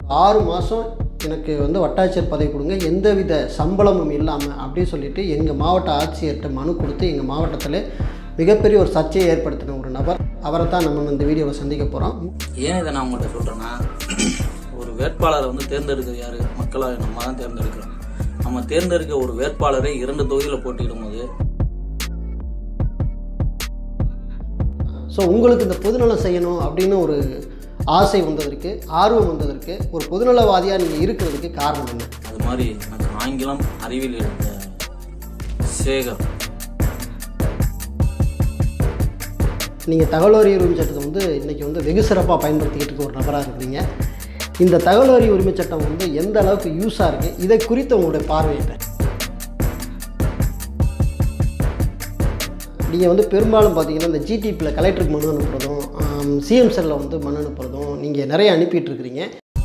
6 மாதம் எனக்கு வந்து வட்டாட்சியர் பதவி கொடுங்க, எந்தவித சம்பளமும் இல்லாமல் அப்படின்னு சொல்லிட்டு எங்கள் மாவட்ட ஆட்சியர்கிட்ட மனு கொடுத்து எங்கள் மாவட்டத்தில் மிகப்பெரிய ஒரு சர்ச்சையை ஏற்படுத்தின ஒரு நபர். அவரை தான் நம்ம இந்த வீடியோவில் சந்திக்க போகிறோம். ஏன் இதை நான் உங்கள்கிட்ட சொல்கிறேன்னா, ஒரு வேட்பாளரை வந்து தேர்ந்தெடுக்கிறது யார்? மக்களாக நம்ம தான் தேர்ந்தெடுக்கிறோம். நம்ம தேர்ந்தெடுக்க ஒரு வேட்பாளரை 2 தொகுதியில் போட்டியிடும் போது ஸோ உங்களுக்கு இந்த பொதுநலம் செய்யணும் அப்படின்னு ஒரு ஆசை வந்ததற்கு, ஆர்வம் வந்ததற்கு, ஒரு பொதுநலவாதியாக நீங்கள் இருக்கிறதுக்கு காரணம் என்ன? அது மாதிரி எனக்கு ஆங்கிலம் அறிவியல் எடுத்த சேகர். நீங்கள் தகவல் அறிவு உரிமை சட்டத்தை வந்து இன்றைக்கி வந்து வெகு சிறப்பாக பயன்படுத்திக்கிட்டு இருக்க ஒரு நபராக இருக்கிறீங்க. இந்த தகவல் அறிவு உரிமை சட்டம் வந்து எந்த அளவுக்கு யூஸாக இருக்குது, இதை குறித்து உங்களுடைய பார்வையிட்ட நீங்கள் வந்து பெரும்பாலும் பார்த்தீங்கன்னா இந்த ஜிடிபியில் கலெக்டருக்கு மனு அனுப்புகிறதும், சிஎம் செல்லில் வந்து மனு அனுப்புகிறதும் நீங்கள் நிறைய அனுப்பிட்டு இருக்கிறீங்க.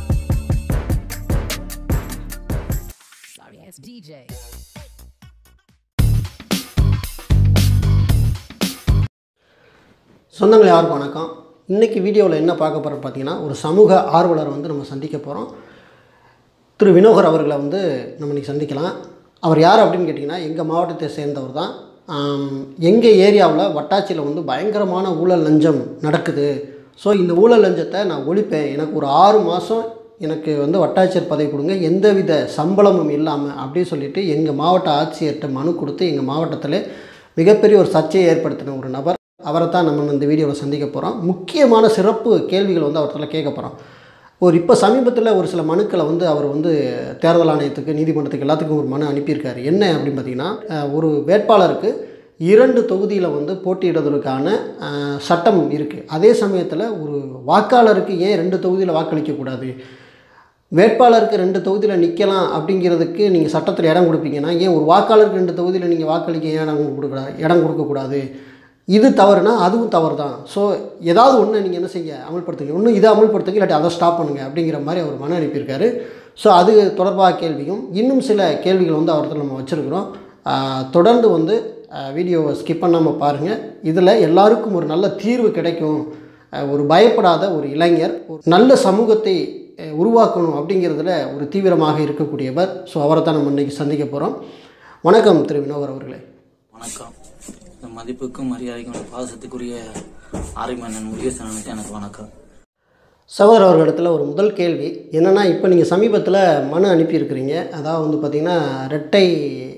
சொந்தங்கள் யாருக்கும் வணக்கம். இன்றைக்கி வீடியோவில் என்ன பார்க்க போகிறோம் பார்த்தீங்கன்னா, ஒரு சமூக ஆர்வலரை வந்து நம்ம சந்திக்க போகிறோம். திரு வினோகர் அவர்களை வந்து நம்ம இன்றைக்கி சந்திக்கலாம். அவர் யார் அப்படின்னு கேட்டிங்கன்னா, எங்கள் மாவட்டத்தை சேர்ந்தவர் தான். எங்கள் ஏரியாவில் வட்டாட்சியில் வந்து பயங்கரமான ஊழல் லஞ்சம் நடக்குது. ஸோ இந்த ஊழல் லஞ்சத்தை நான் ஒழிப்பேன், எனக்கு ஒரு 6 மாதம் எனக்கு வந்து வட்டாட்சியர் பதவி கொடுங்க, எந்தவித சம்பளமும் இல்லாமல் அப்படின்னு சொல்லிட்டு எங்கள் மாவட்ட ஆட்சியர்கிட்ட மனு கொடுத்து எங்கள் மாவட்டத்தில் மிகப்பெரிய ஒரு சர்ச்சையை ஏற்படுத்தின ஒரு நபர். அவரை தான் நம்ம இந்த வீடியோவில் சந்திக்க போகிறோம். முக்கியமான சிறப்பு கேள்விகள் வந்து அவர்கிட்ட கேட்க போகிறோம். இப்போ சமீபத்தில் ஒரு சில மனுக்களை வந்து அவர் வந்து தேர்தல் ஆணையத்துக்கு, நீதிமன்றத்துக்கு எல்லாத்துக்கும் ஒரு மனு அனுப்பியிருக்காரு. என்ன அப்படின்னு பார்த்திங்கன்னா, ஒரு வேட்பாளருக்கு 2 தொகுதியில் வந்து போட்டியிடுவதற்கான சட்டம் இருக்குது. அதே சமயத்தில் ஒரு வாக்காளருக்கு ஏன் 2 தொகுதியில் வாக்களிக்கக்கூடாது, வேட்பாளருக்கு 2 தொகுதியில் நிற்கலாம் அப்படிங்கிறதுக்கு நீங்கள் சட்டத்தில் இடம் கொடுப்பீங்கன்னா, ஏன் ஒரு வாக்காளருக்கு 2 தொகுதியில் நீங்கள் வாக்களிக்க இடம் கொடுக்கக்கூடாது? இது தவறுனா அதுவும் தவறு தான். ஸோ ஏதாவது ஒன்று நீங்கள் என்ன செய்ய அமல்படுத்துங்க, ஒன்று இதை அமல்படுத்துங்க, இல்லாட்டி அதை ஸ்டாப் பண்ணுங்கள் அப்படிங்கிற மாதிரி அவர் மனு அனுப்பியிருக்காரு. ஸோ அது தொடர்பாக கேள்வியும் இன்னும் சில கேள்விகள் வந்து அவர்கிட்ட நம்ம வச்சுருக்கிறோம். தொடர்ந்து வந்து வீடியோவை ஸ்கிப் பண்ணாமல் பாருங்கள். இதில் எல்லாருக்கும் ஒரு நல்ல தீர்வு கிடைக்கும். ஒரு பயப்படாத ஒரு இளைஞர் ஒரு நல்ல சமூகத்தை உருவாக்கணும் அப்படிங்கிறதுல ஒரு தீவிரமாக இருக்கக்கூடியவர். ஸோ அவரை தான் நம்ம இன்றைக்கி சந்திக்க போகிறோம். வணக்கம் திரு வினோகர் அவர்களே. வணக்கம். மதிப்புக்கும் மரியாதைக்கும் பாசத்துக்குரிய ஆரிமன்னன் முருகேசனுக்கு எனக்கு வணக்கம். சகோதரர் அவர்களிடத்தில் ஒரு முதல் கேள்வி என்னென்னா, இப்போ நீங்கள் சமீபத்தில் மனு அனுப்பியிருக்கிறீங்க. அதாவது வந்து பார்த்திங்கன்னா, இரட்டை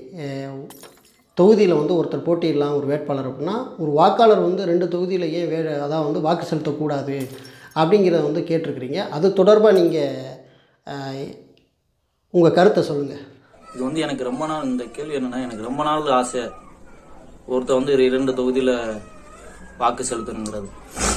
தொகுதியில் வந்து ஒருத்தர் போட்டியிடலாம் ஒரு வேட்பாளர் அப்படின்னா, ஒரு வாக்காளர் வந்து 2 தொகுதியில் ஏன் அதாவது வந்து வாக்கு செலுத்தக்கூடாது அப்படிங்கிறத வந்து கேட்டிருக்கிறீங்க. அது தொடர்பாக நீங்கள் உங்கள் கருத்தை சொல்லுங்கள். இது வந்து எனக்கு ரொம்ப நாள் இந்த கேள்வி என்னென்னா, எனக்கு ரொம்ப நாள் ஆசை ஒருத்தர் வந்து 2 தொகுதியில் வாக்கு செலுத்தணுங்கிறது.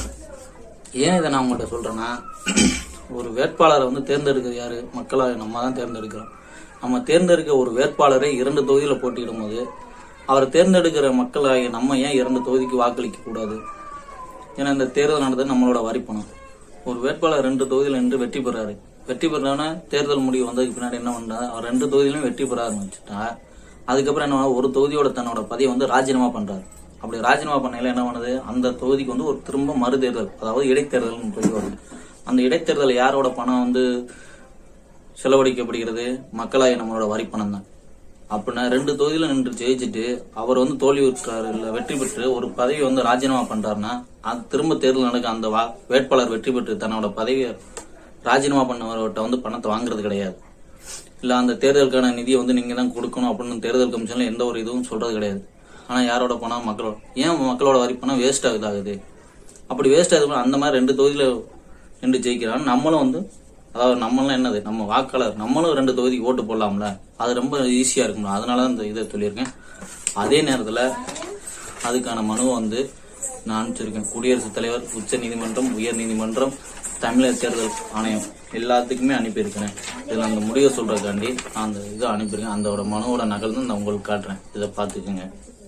ஏன் இதை நான் உங்கள்கிட்ட சொல்கிறேன்னா, ஒரு வேட்பாளரை வந்து தேர்ந்தெடுக்கிறது யார்? மக்களாக நம்ம தான் தேர்ந்தெடுக்கிறோம். நம்ம தேர்ந்தெடுக்க ஒரு வேட்பாளரை 2 தொகுதியில் போட்டியிடும் போது அவரை தேர்ந்தெடுக்கிற மக்களாக நம்ம ஏன் 2 தொகுதிக்கு வாக்களிக்க கூடாது? ஏன்னா இந்த தேர்தல் நடந்தது நம்மளோட வரிப்பணம். ஒரு வேட்பாளர் 2 தொகுதியில் நின்று வெற்றி பெறாரு. வெற்றி பெறான தேர்தல் முடிவு வந்ததுக்கு பின்னாடி என்ன பண்ணா, அவர் 2 தொகுதியிலும் வெற்றி பெற ஆரம்பிச்சுட்டா, அதுக்கப்புறம் என்ன, ஒரு தொகுதியோட தன்னோட பதவியை வந்து ராஜினாமா பண்றாரு. அப்படி ராஜினாமா பண்ணையில என்ன பண்ணுது, அந்த தொகுதிக்கு வந்து ஒரு திரும்ப மறுதேர்தல், அதாவது இடைத்தேர்தல் போய் வருது. அந்த இடைத்தேர்தல் யாரோட பணம் வந்து செலவழிக்கப்படுகிறது? மக்களாக நம்மளோட வரி பணம் தான். அப்படின்னா 2 தொகுதியில நின்று ஜெயிச்சுட்டு அவர் வந்து தோல்வி விட்டாரு, இல்ல வெற்றி பெற்று ஒரு பதவியை வந்து ராஜினாமா பண்றாருன்னா, அது திரும்ப தேர்தல் நடக்க அந்த வேட்பாளர் வெற்றி பெற்று தன்னோட பதவியை ராஜினாமா பண்ணவர்கிட்ட வந்து பணத்தை வாங்குறது கிடையாது. இல்ல அந்த தேர்தலுக்கான நிதியை வந்து நீங்க தான் கொடுக்கணும் அப்படின்னு தேர்தல் கமிஷன்ல எந்த ஒரு இதுவும் சொல்றது கிடையாது. ஆனா யாரோட பணம்? மக்களோட. ஏன் மக்களோட வரி பணம் வேஸ்ட் ஆகுது? அப்படி வேஸ்ட் ஆகுது. அந்த மாதிரி 2 தொகுதியில நின்று ஜெயிக்கிறாங்க. நம்மளும் வந்து, அதாவது நம்மளாம் என்னது, நம்ம வாக்காளர், நம்மளும் 2 தொகுதிக்கு ஓட்டு போடலாம்ல, அது ரொம்ப ஈஸியா இருக்கும்ல. அதனாலதான் இந்த இதை சொல்லியிருக்கேன். அதே நேரத்துல அதுக்கான மனுவை வந்து நான் அனுப்பிச்சிருக்கேன். குடியரசுத் தலைவர், உச்ச நீதிமன்றம், உயர் நீதிமன்றம், தமிழக தேர்தல் ஆணையம் எல்லாத்துக்குமே அனுப்பியிருக்கிறேன். இதுல அந்த முடிவை சொல்றதுக்காண்டி நான் அந்த இதை அனுப்பியிருக்கேன். அந்த மனுவோட நகல் தான் நான் உங்களுக்கு காட்டுறேன். இதை பார்த்துக்குங்க.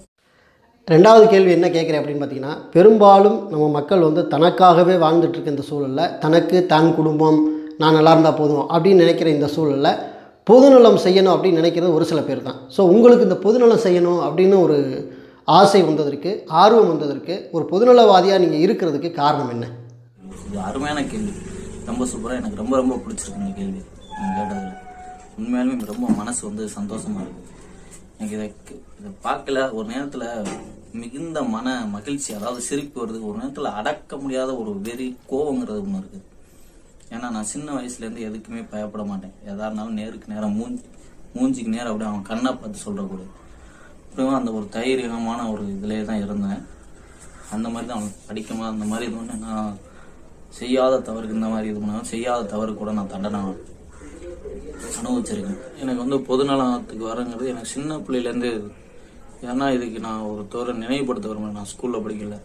2வது கேள்வி என்ன கேட்குறேன் அப்படின்னு பார்த்தீங்கன்னா, பெரும்பாலும் நம்ம மக்கள் வந்து தனக்காகவே வாழ்ந்துட்டு இருக்க இந்த சூழலில், தனக்கு தான் குடும்பம், நான் நல்லா இருந்தால் போதும் அப்படின்னு நினைக்கிற இந்த சூழலில் பொதுநலம் செய்யணும் அப்படின்னு நினைக்கிறது ஒரு சில பேர் தான். ஸோ உங்களுக்கு இந்த பொதுநலம் செய்யணும் அப்படின்னு ஒரு ஆசை வந்ததற்கு, ஆர்வம் வந்ததற்கு, ஒரு பொதுநலவாதியாக நீங்கள் இருக்கிறதுக்கு காரணம் என்ன? இது அருமையான கேள்வி. ரொம்ப சூப்பராக எனக்கு ரொம்ப ரொம்ப பிடிச்சிருக்கு இந்த கேள்வி நீங்கள் கேட்டதில். உண்மையாலுமே ரொம்ப மனசு வந்து சந்தோஷமா இருக்கு. எனக்கு இதை பார்க்கல ஒரு நேரத்தில் மிகுந்த மன மகிழ்ச்சி, அதாவது சிரிப்பு வருது. ஒரு நேரத்தில் அடக்க முடியாத ஒரு வெறி கோவங்கிறது ஒன்று இருக்குது. ஏன்னா நான் சின்ன வயசுலேருந்து எதுக்குமே பயப்பட மாட்டேன். எதா இருந்தாலும் நேருக்கு நேரம் மூஞ்சிக்கு நேரம் அப்படியே அவன் கண்ணை பார்த்து சொல்கிறக்கூடாது. அப்படியும் அந்த ஒரு தைரியமான ஒரு இதிலே தான் இருந்தேன். அந்த மாதிரி தான் அவனுக்கு படிக்குமா அந்த மாதிரி இது ஒன்று நான் செய்யாத தவறுக்கு இந்த மாதிரி இது பண்ணாலும் செய்யாத தவறு கூட நான் தண்டனை அனுபவிச்சிருக்கேன். எனக்கு வந்து பொதுநலத்துக்கு வரங்கிறது எனக்கு சின்ன பிள்ளையிலேருந்து. ஏன்னா இதுக்கு நான் ஒரு தவறை நினைவுபடுத்த விரும்புகிறேன். நான் ஸ்கூலில் படிக்கல,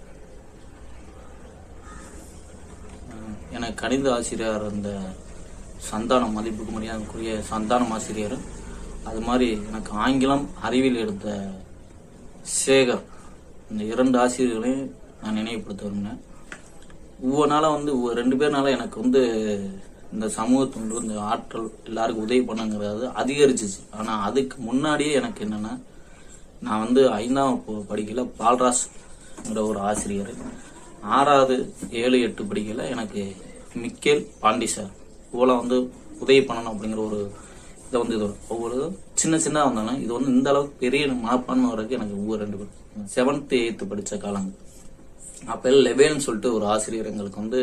எனக்கு கணித ஆசிரியர் அந்த சந்தானம் மதிப்புக்கு மரியாதைக்குரிய சந்தானம் ஆசிரியர், அது மாதிரி எனக்கு ஆங்கிலம் அறிவியல் எடுத்த சேகர், இந்த 2 ஆசிரியர்களையும் நான் நினைவுபடுத்த விரும்பினேன். ஒவ்வொரு நாளும் வந்து 2 பேர்னால எனக்கு வந்து இந்த சமூகத்துக்கு இந்த ஆற்றல் எல்லாருக்கும் உதவி பண்ணுங்கிறது அதிகரிச்சிச்சு. ஆனால் அதுக்கு முன்னாடியே எனக்கு என்னன்னா, நான் வந்து 5ஆம் வகுப்பு படிக்கல பால்ராஜ்ங்கிற ஒரு ஆசிரியர், 6வது 7, 8 படிக்கல எனக்கு மிக்கேல் பாண்டி சார் இவ்வளோ வந்து உதவி பண்ணணும் அப்படிங்கிற ஒரு இதை வந்து இது ஒவ்வொரு சின்ன வந்தாலும் இது வந்து இந்த அளவுக்கு பெரிய மனப்பான்மை வரைக்கும் எனக்கு ஒவ்வொரு 2 பேர் 7th 8th படித்த காலங்கள். அப்போ லெவேல்னு சொல்லிட்டு ஒரு ஆசிரியர் எங்களுக்கு வந்து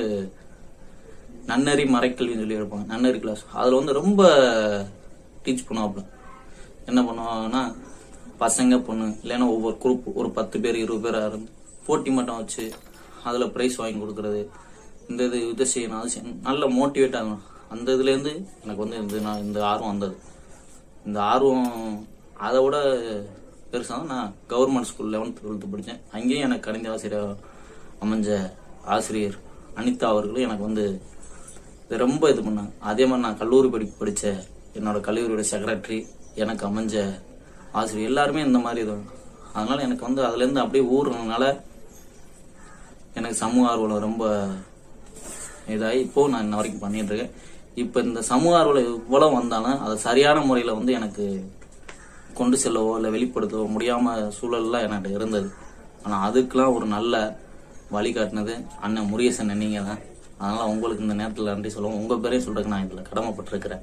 நன்னறி மறைக்கல்வின்னு சொல்லி இருப்பாங்க, நன்னறி கிளாஸ். அதில் வந்து ரொம்ப டீச் பண்ணுவாப்புல. என்ன பண்ணுவாங்கன்னா, பசங்க பொண்ணு இல்லைன்னா ஒவ்வொரு குரூப் ஒரு 10 பேர் 20 பேர் இருந்து போட்டி மட்டும் வச்சு அதில் ப்ரைஸ் வாங்கி கொடுக்கறது, இந்த இதை செய்யணும் அது செய்யணும், நல்ல மோட்டிவேட் ஆகணும். அந்த இதுலேருந்து எனக்கு வந்து இந்த ஆர்வம் வந்தது. இந்த ஆர்வம் அதை விட பெருசாக நான் கவர்மெண்ட் ஸ்கூல் 11th 12th படித்தேன். அங்கேயும் எனக்கு கணித ஆசிரியர் அமைஞ்ச ஆசிரியர் அனிதா அவர்களும் எனக்கு வந்து இது ரொம்ப இது பண்ணாங்க. அதே மாதிரி நான் கல்லூரி படித்த என்னோட கல்லூரியோட செக்ரட்டரி எனக்கு அமைஞ்ச ஆசிரியர் எல்லாருமே இந்த மாதிரி இது. அதனால எனக்கு வந்து அதுலேருந்து அப்படியே ஊறுறதுனால எனக்கு சமூக ஆர்வம் ரொம்ப இதாகி இப்போ நான் இன்ன வரைக்கும் பண்ணிட்டு இருக்கேன். இப்போ இந்த சமூக ஆர்வம் இவ்வளவு வந்தாலும் அதை சரியான முறையில் வந்து எனக்கு கொண்டு செல்லவோ இல்லை வெளிப்படுத்தவோ முடியாம சூழல்லாம் என்கிட்ட இருந்தது. ஆனால் அதுக்கெல்லாம் ஒரு நல்ல வழிகாட்டினது அண்ணன் முருகேசன் நீங்க தான். அதனால உங்களுக்கு இந்த நேரத்தில் நன்றி சொல்லுவோம். உங்கள் பேரையும் சொல்றதுக்கு நான் இதில் கடமைப்பட்டிருக்கிறேன்.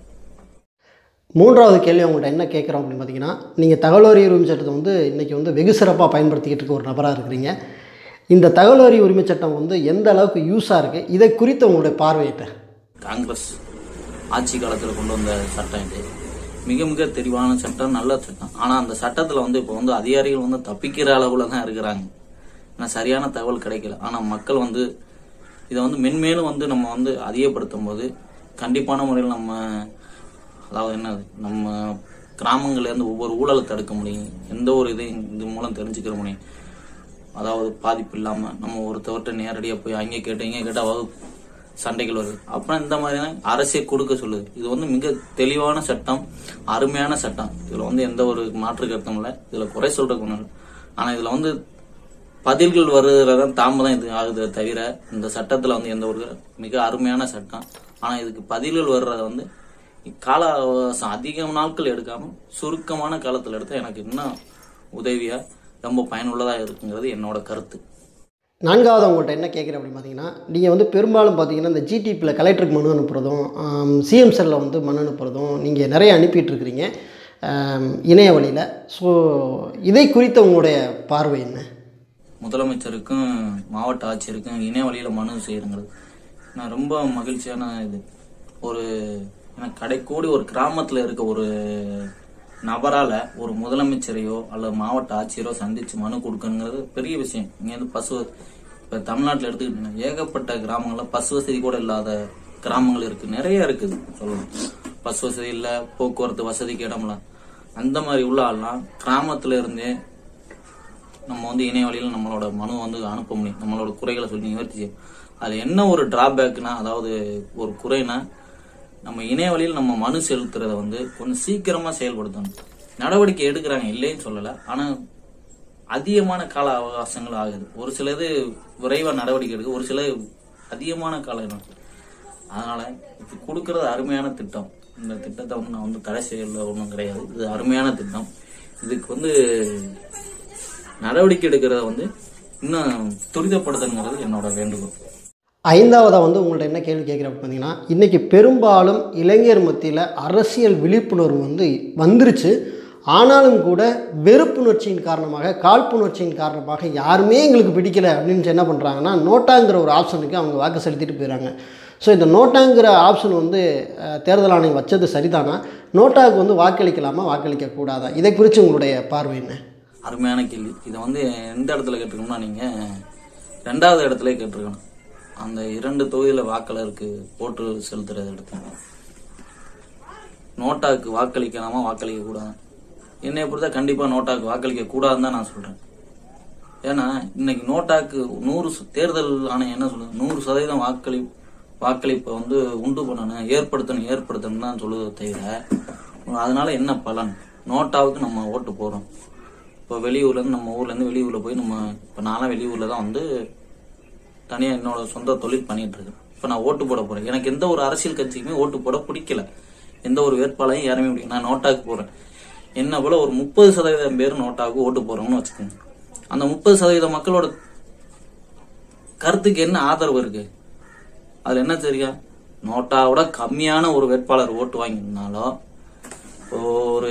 3வது கேள்வி உங்கள்கிட்ட என்ன கேட்குறோம் அப்படின்னு பார்த்தீங்கன்னா, நீங்கள் தகவல் அறியும் உரிமை சட்டத்தை வந்து இன்றைக்கி வந்து வெகு சிறப்பாக பயன்படுத்திக்கிட்டு இருக்க ஒரு நபராக இருக்கிறீங்க. இந்த தகவல் அறியும் உரிமை சட்டம் வந்து எந்த அளவுக்கு யூஸாக இருக்குது, இதை குறித்து உங்களுடைய பார்வையிட்ட. காங்கிரஸ் ஆட்சி காலத்தில் கொண்டு வந்த சட்டம் இது மிக மிக தெளிவான சட்டம், நல்ல சட்டம். ஆனால் அந்த சட்டத்தில் வந்து இப்போ வந்து அதிகாரிகள் வந்து தப்பிக்கிற அளவில் தான் இருக்கிறாங்க. ஏன்னா சரியான தகவல் கிடைக்கல. ஆனால் மக்கள் வந்து இதை வந்து மென்மேலும் வந்து நம்ம வந்து அதிகப்படுத்தும் போது கண்டிப்பான முறையில் நம்ம, அதாவது என்னது, நம்ம கிராமங்கள்லேருந்து ஒவ்வொரு ஊழலை தடுக்க முடியும். எந்த ஒரு இதையும் இது மூலம் தெரிஞ்சுக்கிற முடியும். அதாவது பாதிப்பு இல்லாமல் நம்ம ஒருத்தவர்கிட்ட நேரடியாக போய் அங்கே கேட்டு இங்கே கேட்டால் வகுப்பு சண்டைகள் வருது. அப்புறம் இந்த மாதிரியான அரசே கொடுக்க சொல்லுது. இது வந்து மிக தெளிவான சட்டம், அருமையான சட்டம். இதில் வந்து எந்த ஒரு மாற்று கருத்தும் இல்லை, இதில் குறை சொல்றதுக்கு ஒன்றும் இல்லை. ஆனால் இதில் வந்து பதில்கள் வருகிறதான் தாமதம் இது ஆகுது தவிர இந்த சட்டத்தில் வந்து எந்த ஒரு மிக அருமையான சட்டம். ஆனால் இதுக்கு பதில்கள் வர்றத வந்து கால அவகாசம் அதிக நாட்கள் எடுக்காம சுருக்கமான காலத்தில் எடுத்தால் எனக்கு இன்னும் உதவியா ரொம்ப பயனுள்ளதாக இருக்குங்கிறது என்னோட கருத்து. 4வது உங்கள்கிட்ட என்ன கேட்குறேன் அப்படின்னு பார்த்தீங்கன்னா, நீங்கள் வந்து பெரும்பாலும் பார்த்தீங்கன்னா இந்த ஜிடிபியில் கலெக்டருக்கு மனு அனுப்புகிறதும் சிஎம் செல்லில் வந்து மனு அனுப்புகிறதும் நீங்கள் நிறைய அனுப்பிட்டு இருக்கிறீங்க இணைய வழியில். ஸோ இதை குறித்த உங்களுடைய பார்வை என்ன? முதலமைச்சருக்கும் மாவட்ட ஆட்சியருக்கும் இணைய வழியில் மனு செய்யறங்கிறது நான் ரொம்ப மகிழ்ச்சியான இது. ஒரு எனக்கு கடைக்கோடி ஒரு கிராமத்தில் இருக்க ஒரு நபரால் ஒரு முதலமைச்சரையோ அல்லது மாவட்ட ஆட்சியரோ சந்தித்து மனு கொடுக்கணுங்கிறது பெரிய விஷயம். இங்கேருந்து இப்போ தமிழ்நாட்டில் எடுத்துக்கிட்டீங்கன்னா ஏகப்பட்ட கிராமங்களில் பஸ் வசதி கூட இல்லாத கிராமங்கள் இருக்குது, நிறைய இருக்குது சொல்லணும். பஸ் வசதி இல்லை, போக்குவரத்து வசதிக்கு இடம்ல, அந்த மாதிரி உள்ள ஆள்லாம் கிராமத்தில் இருந்தே நம்ம வந்து இணைய வழியில் நம்மளோட மனு வந்து அனுப்ப முடியும். நம்மளோட குறைகளை சொல்லி நிவர்த்தி செய்யும். அதில் என்ன ஒரு டிராபேக்னா, அதாவது ஒரு குறைனா, நம்ம இணைய வழியில் நம்ம மனு செலுத்துறத வந்து கொஞ்சம் சீக்கிரமா செயல்படுத்தணும். நடவடிக்கை எடுக்கிறாங்க, இல்லைன்னு சொல்லலை. ஆனால் அதிகமான கால அவகாசங்கள் ஆகுது. ஒரு சிலது விரைவாக நடவடிக்கை எடுக்க, ஒரு சில அதிகமான காலம். அதனால இது கொடுக்கறது அருமையான திட்டம். இந்த திட்டத்தை வந்து நான் வந்து தடை செய்யல ஒன்றும் கிடையாது. இது அருமையான திட்டம். இதுக்கு வந்து நடவடிக்கை எடுக்கிறத வந்து இன்னும் துரிதப்படுத்துங்கிறது என்னோட வேண்டுகோள். ஐந்தாவதாக வந்து உங்கள்ட்ட என்ன கேள்வி கேட்குறப்ப பார்த்தீங்கன்னா, இன்றைக்கி பெரும்பாலும் இளைஞர் மத்தியில் அரசியல் விழிப்புணர்வு வந்து வந்துருச்சு. ஆனாலும் கூட வெறுப்புணர்ச்சியின் காரணமாக, காழ்ப்புணர்ச்சியின் காரணமாக யாருமே எங்களுக்கு பிடிக்கல அப்படின்னு என்ன பண்ணுறாங்கன்னா, நோட்டாங்கிற ஒரு ஆப்ஷனுக்கு அவங்க வாக்கு செலுத்திட்டு போயிடறாங்க. ஸோ இந்த நோட்டாங்கிற ஆப்ஷன் வந்து தேர்தல் ஆணையம் வச்சது சரிதானா? நோட்டாவுக்கு வந்து வாக்களிக்கலாமா, வாக்களிக்கக்கூடாதா? இதை குறித்து உங்களுடைய பார்வை என்ன? அருமையான கேள்வி. இதை வந்து எந்த இடத்துல கேட்டிருக்கோம்னா, நீங்கள் 2வது இடத்துல கேட்டிருக்கணும். அந்த 2 தொகுதியில் வாக்காளருக்கு ஓட்டு செலுத்துறது எடுத்தாங்க. நோட்டாவுக்கு வாக்களிக்கலாமா, வாக்களிக்க கூடாது? என்னை பொறுத்தா கண்டிப்பாக நோட்டாவுக்கு வாக்களிக்க கூடாதுன்னு தான் நான் சொல்கிறேன். ஏன்னா இன்னைக்கு நோட்டாக்கு 100 தேர்தல் ஆணையம் என்ன சொல்லுது, 100% வாக்களிப்பை வந்து உண்டு பண்ணணும், ஏற்படுத்தணும் தான் சொல்லுவதை தவிர அதனால என்ன பலன்? நோட்டாவுக்கு நம்ம ஓட்டு போகிறோம். இப்போ வெளியூர்லேருந்து நம்ம ஊர்லேருந்து வெளியூரில் போய் இப்போ நான்லாம் வெளியூரில் தான் வந்து தனியாக என்னோட சொந்த தொழில் பண்ணிட்டு இருக்கேன். இப்போ நான் ஓட்டு போட போகிறேன். எனக்கு எந்த ஒரு அரசியல் கட்சிக்குமே ஓட்டு போட பிடிக்கல, எந்த ஒரு வேட்பாளையும் யாருமே பிடிக்கல. நான் நோட்டாவுக்கு போகிறேன். என்ன போல ஒரு 30% பேர் நோட்டாவுக்கு ஓட்டு போகிறோம்னு வச்சுக்கோங்க. அந்த 30% மக்களோட கருத்துக்கு என்ன ஆதரவு இருக்கு? அதுல என்ன தெரியும்? நோட்டாவோட கம்மியான ஒரு வேட்பாளர் ஓட்டு வாங்கினாலும் ஒரு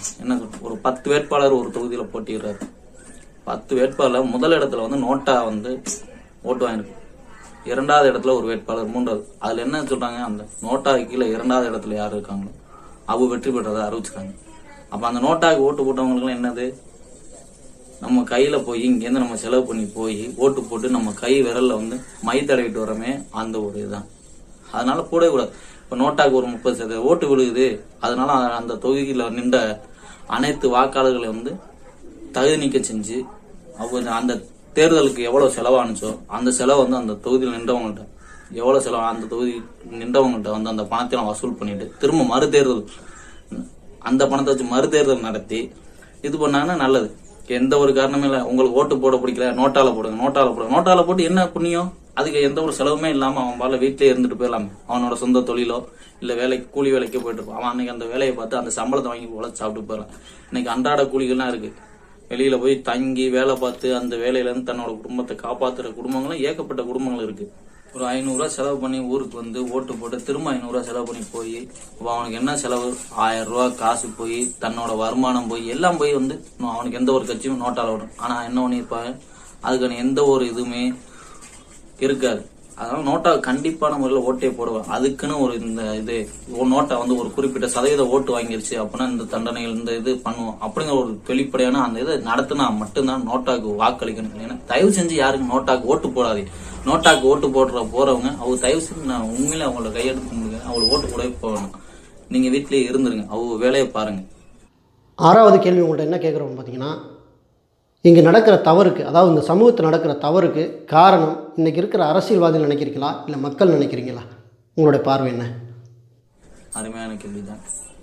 10 வேட்பாளர் ஒரு தொகுதியில போட்டிடுறாரு. 10 வேட்பாளர் முதல் இடத்துல வந்து நோட்டா வந்து ஓட்டு வாங்கிருக்கு. 2வது இடத்துல ஒரு வேட்பாளர், 3வது. அதுல என்ன சொல்றாங்க, அந்த நோட்டா கீழே 2வது இடத்துல யாரு இருக்காங்களோ அவங்க வெற்றி பெற்றதை அறிவிச்சிருக்காங்க. அப்ப அந்த நோட்டாவுக்கு ஓட்டு போட்டவங்களுக்கு என்னது, நம்ம கையில போய் இங்கேருந்து நம்ம செலவு பண்ணி போய் ஓட்டு போட்டு நம்ம கை விரல்ல வந்து மை தடவிட்டு வரமே, அந்த ஒரு இதுதான். அதனால போடவே கூடாது. இப்ப நோட்டாக்கு ஒரு 30% ஓட்டு விழுகுது, அதனால அந்த தொகுதியில நின்ற அனைத்து வாக்காளர்களை வந்து தகுதி நீக்க செஞ்சு அவங்க அந்த தேர்தலுக்கு எவ்வளவு செலவானுச்சோ அந்த செலவு வந்து அந்த தொகுதியில் நின்றவங்கள்ட்ட எவ்வளவு செலவு, அந்த தொகுதி நின்றவங்கள்ட்ட வந்து அந்த பணத்தை வசூல் பண்ணிட்டு திரும்ப மறுதேர்தல், அந்த பணத்தை வச்சு மறுதேர்தல் நடத்தி இது பண்ணாங்கன்னா நல்லது. எந்த ஒரு காரணமே இல்லை, உங்களுக்கு ஓட்டு போட பிடிக்கல நோட்டால போடுங்க, நோட்டால போட்டு என்ன புண்ணியம்? அதுக்கு எந்த ஒரு செலவுமே இல்லாம அவன் பால வீட்டிலே இருந்துட்டு போயிடலாமே. அவனோட சொந்த தொழிலோ இல்ல வேலைக்கு கூலி வேலைக்கு போயிட்டு இருப்பான். அவன் அன்னைக்கு அந்த வேலையை பார்த்து அந்த சம்பளத்தை வாங்கி உழைச்சு சாப்பிட்டு போயிடலாம். இன்னைக்கு அன்றாட கூலிகள்லாம் இருக்கு. வெளியில போய் தங்கி வேலை பார்த்து அந்த வேலையில இருந்து தன்னோட குடும்பத்தை காப்பாத்துற குடும்பங்களும் ஏகப்பட்ட குடும்பங்கள் இருக்கு. ஒரு 500 ரூபாய் செலவு பண்ணி ஊருக்கு வந்து ஓட்டு போட்டு திரும்ப 500 ரூபாய் செலவு பண்ணி போய் அவனுக்கு என்ன செலவு? 1000 ரூபாய் காசு போய் தன்னோட வருமானம் போய் எல்லாம் போய் வந்து அவனுக்கு எந்த ஒரு கட்சியும் நோட்டால வரும். ஆனா என்ன பண்ணிருப்பாங்க, அதுக்கான எந்த ஒரு இதுவுமே இருக்காது. அதனால நோட்டா கண்டிப்பான முறையில் ஓட்டே போடுவேன். அதுக்குன்னு ஒரு இந்த இது நோட்டா வந்து ஒரு குறிப்பிட்ட சதவீத ஓட்டு வாங்கிருச்சு அப்படின்னா இந்த தண்டனைகள் இந்த இது பண்ணுவோம் அப்படிங்கிற ஒரு வெளிப்படையான அந்த இதை நடத்தினா மட்டும்தான் நோட்டாக்கு வாக்களிக்கணும். ஏன்னா தயவு செஞ்சு யாருக்கு நோட்டாக்கு ஓட்டு போடாது. நோட்டாக்கு ஓட்டு போறவங்க அவங்க தயவு செஞ்சு நான் உண்மையில அவங்களோட கையெடுத்து முடியுங்க, அவங்களுக்கு ஓட்டு போடவே போகணும். நீங்க வீட்டிலேயே இருந்துருங்க, அவங்க வேலையை பாருங்க. 6வது கேள்வி உங்கள்கிட்ட என்ன கேட்குறோம் பார்த்தீங்கன்னா, இங்கே நடக்கிற தவறுக்கு, அதாவது இந்த சமூகத்தில் நடக்கிற தவறுக்கு காரணம் இன்றைக்கி இருக்கிற அரசியல்வாதிகள் நினைக்கிறீங்களா, இல்லை மக்கள் நினைக்கிறீங்களா? உங்களுடைய பார்வை என்ன? அருமையான கேள்விதான்.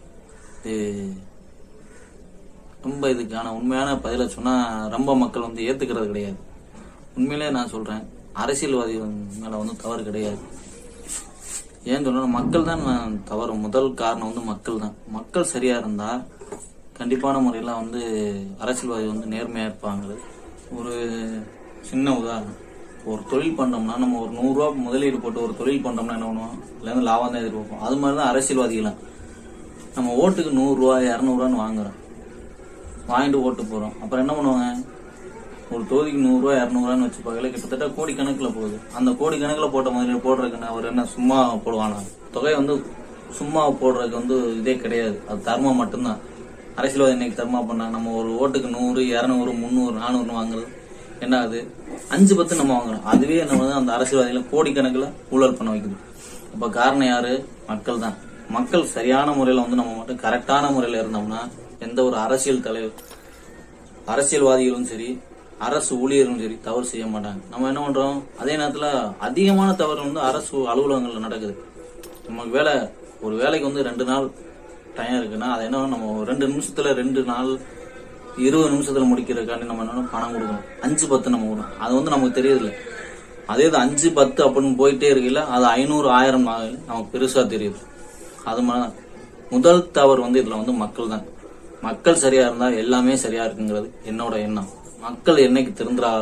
ரொம்ப இதுக்கான உண்மையான பதிலை சொன்னா ரொம்ப மக்கள் வந்து ஏத்துக்கிறது கிடையாது. உண்மையிலே நான் சொல்றேன், அரசியல்வாதி மேல வந்து தவறு கிடையாது. ஏன் சொல்ற, மக்கள் தான் தவறு. முதல் காரணம் வந்து மக்கள் தான். மக்கள் சரியா இருந்தா கண்டிப்பான முறையில வந்து அரசியல்வாதி வந்து நேர்மையா இருப்பாங்க. ஒரு சின்ன உதாரணம், ஒரு தொழில் பண்றோம்னா நம்ம ஒரு 100 ரூபாய் முதலீடு போட்டு ஒரு தொழில் பண்றோம்னா என்ன பண்ணுவோம், இதுல இருந்து லாபம் தான் எதிர்பார்ப்போம். அது மாதிரிதான் அரசியல்வாதிகள். நம்ம ஓட்டுக்கு 100 ரூபாய் 200 ரூபான்னு வாங்குறோம், வாங்கிட்டு ஓட்டு போறோம். அப்புறம் என்ன பண்ணுவாங்க, ஒரு தொகுதிக்கு 100 ரூபாய் 200 ரூபான்னு வச்சு பார்க்கல, கிட்டத்தட்ட கோடி கணக்குல போகுது. அந்த கோடி கணக்குல போட்ட முதலீடு போடுறதுக்கு அவர் என்ன சும்மா போடுவானா? தொகை வந்து சும்மா போடுறதுக்கு வந்து இதே கிடையாது, அது தர்மம் மட்டும்தான். அரசியல்வாதி இன்னைக்கு தர்மா பண்ணாங்க. நம்ம ஒரு ஓட்டுக்கு 100 200 300 400 வாங்குறது என்ன ஆகுது, 5-10 நம்ம வாங்குறோம். அதுவே நம்ம அந்த அரசியல்வாதிகளை கோடிக்கணக்கில் ஊழல் பண்ண வைக்குது. அப்ப காரணம் யாரு? மக்கள் தான். மக்கள் சரியான முறையில வந்து நம்ம மட்டும் கரெக்டான முறையில இருந்தோம்னா எந்த ஒரு அரசியல்வாதிகளும் சரி அரசு ஊழியர்களும் சரி தவறு செய்ய மாட்டாங்க. நம்ம என்ன பண்றோம், அதே நேரத்துல அதிகமான தவறு வந்து அரசு அலுவலகங்கள்ல நடக்குது. நமக்கு ஒரு வேலைக்கு வந்து 2 நாள் டைம் இருக்குன்னா அதை என்ன நம்ம 2 நிமிஷத்துல 2 நாள் 20 நிமிஷத்துல முடிக்கிறதுக்காண்டி நம்ம என்ன பணம் கொடுக்கணும். 5-10 நம்ம கொடுக்கணும். அது வந்து நமக்கு தெரியுது. அதே 5-10 அப்படின்னு போயிட்டே இருக்குல்ல, அது 500 1000 நமக்கு பெருசா தெரியுது. அது மாதிரி முதல் தவறு வந்து இதுல வந்து மக்கள் தான். மக்கள் சரியா இருந்தா எல்லாமே சரியா இருக்குங்கிறது என்னோட எண்ணம். மக்கள் என்னைக்கு திருந்துறாங்களோ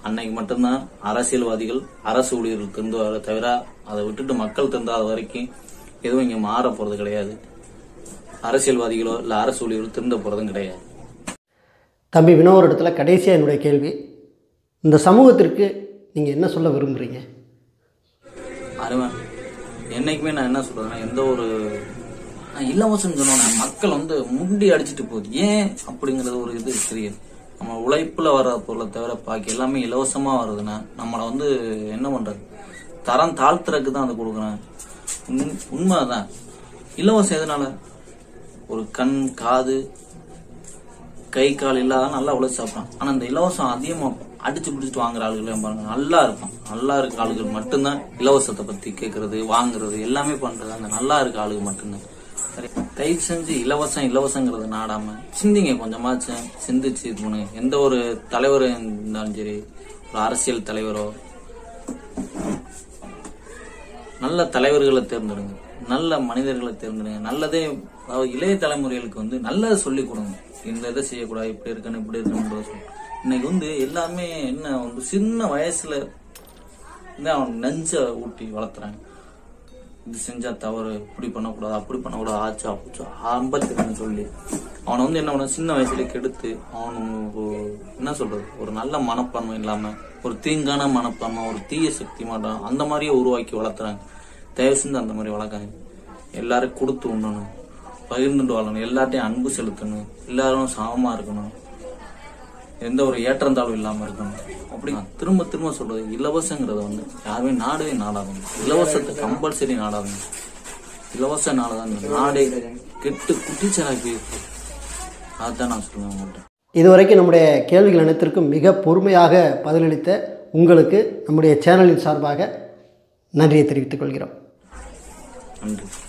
அன்னைக்கு மட்டும்தான் அரசியல்வாதிகள் அரசு ஊழியர்கள் திருந்துவார தவிர அதை விட்டுட்டு மக்கள் திருந்தாத வரைக்கும் எதுவும் இங்க மாற போறது கிடையாது. அரசியல்வாதிகளோ இல்ல அரசு ஊழியர்களோ திருந்த போறதும் கிடையாது. தம்பி வினோவர் இடத்துல கடைசியாக என்னுடைய கேள்வி, இந்த சமூகத்திற்கு நீங்கள் என்ன சொல்ல விரும்புகிறீங்க? அருமை. என்னைக்குமே நான் என்ன சொல்றேன்னா, எந்த ஒரு இலவசம் சொன்னோன்னா மக்கள் முண்டி அடிச்சுட்டு போகுது. ஏன் அப்படிங்கறது ஒரு இது தெரியுது. நம்ம உழைப்புல வர்ற பொருளை தவிர பாக்கி எல்லாமே இலவசமா வருதுன்னா நம்மளை என்ன பண்றது, தரம் தாழ்த்துறதுக்கு தான் அதை கொடுக்குறேன். உண்மைதான். இலவசம் எதனால? ஒரு கண் காது கை கால் இல்லாத நல்லா உழைச்சு சாப்பிடான். ஆனா இந்த இலவசம் அதிகமா அடிச்சு பிடிச்சிட்டு வாங்குற ஆளுகள் பாருங்க, நல்லா இருப்பான். நல்லா இருக்க ஆளுகள் மட்டும்தான் இலவசத்தை பத்தி கேட்கறது வாங்குறது எல்லாமே பண்றது அந்த நல்லா இருக்க ஆளுகள் மட்டும்தான். தயவு செஞ்சு இலவசங்கிறது நாடாம சிந்திங்க, கொஞ்சமாச்சும் சிந்திச்சு இது பண்ணுங்க. எந்த ஒரு தலைவர் இருந்தாலும் சரி, ஒரு அரசியல் தலைவரோ, நல்ல தலைவர்களை தேர்ந்தெடுங்க, நல்ல மனிதர்களை தேர்ந்தெடுங்க. நல்லதே இளைய தலைமுறைகளுக்கு நல்லதை சொல்லி கொடுங்க. இந்த இதை செய்யக்கூடாது, இப்படி இருக்கணும் இப்படி இருக்கணும். இன்னைக்கு எல்லாமே என்ன சின்ன வயசுல அவன் நெஞ்ச ஊட்டி வளர்த்துறாங்க. இது செஞ்சா தவறு, இப்படி பண்ணக்கூடாது அப்படி பண்ணக்கூடாது, ஆச்சா ஆச்சா ஆம்பத்துன்னு சொல்லி அவனை என்ன பண்ண சின்ன வயசுல கெடுத்து அவனுக்கு என்ன சொல்றது, ஒரு நல்ல மனப்பான்மை இல்லாம ஒரு தீங்கான மனப்பான்மை, ஒரு தீய சக்தி மாட்டான் அந்த மாதிரியே உருவாக்கி வளர்த்துறாங்க. தயவு செஞ்சு அந்த மாதிரி வளர்க்காங்க. எல்லாரும் கொடுத்து உண்ணணும், பகிர்ந்துட்டு வாழணும், எல்லாத்தையும் அன்பு செலுத்தணும், எல்லாரும் சமமா இருக்கணும், எந்த ஒரு ஏற்றந்தாழ்வு இல்லாம இருக்கணும். அப்படி திரும்ப திரும்ப சொல்றது, இலவசங்கிறத யாருமே நாடவே நாடாதுங்க. இலவசத்தை கம்பல்சரி நாடாதுங்க. இலவச நாடாதான் நாடே கெட்டு குட்டிச்சலாக்கி. அதுதான் நான் சொல்லுவேன் உங்கள்கிட்ட. இதுவரைக்கும் நம்முடைய கேள்விகள் அனைத்திற்கும் மிக பொறுமையாக பதிலளித்த உங்களுக்கு நம்முடைய சேனலின் சார்பாக நன்றியை தெரிவித்துக் கொள்கிறோம். நன்றி.